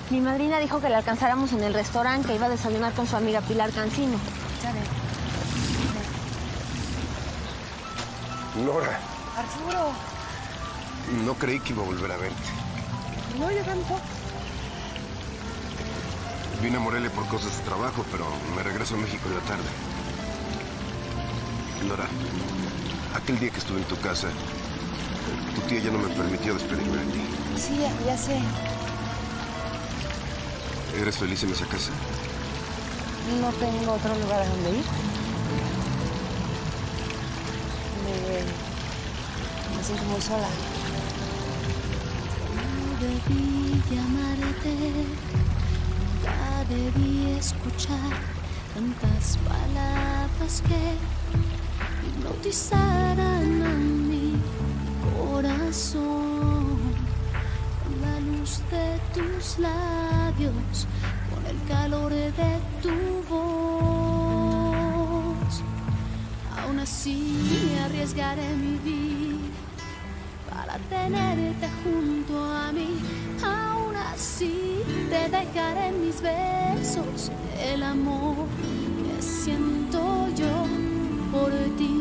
Mi madrina dijo que la alcanzáramos en el restaurante, que iba a desayunar con su amiga Pilar Cancino. Ya ve. Nora, Arturo. no creí que iba a volver a verte. No, yo tampoco. Vine a Morelia por cosas de trabajo, pero me regreso a México en la tarde. Nora, aquel día que estuve en tu casa, tu tía ya no me permitió despedirme de ti. Sí, ya sé. ¿Eres feliz en esa casa? No tengo otro lugar a donde ir. Me siento muy sola. No debí llamarte, nunca debí escuchar tantas palabras que hipnotizaran a mi corazón. Con la luz de tus labios, con el calor de tu voz, aún así me arriesgaré mi vida para tenerte junto a mí. Aún así te dejaré en mis besos el amor que siento yo por ti.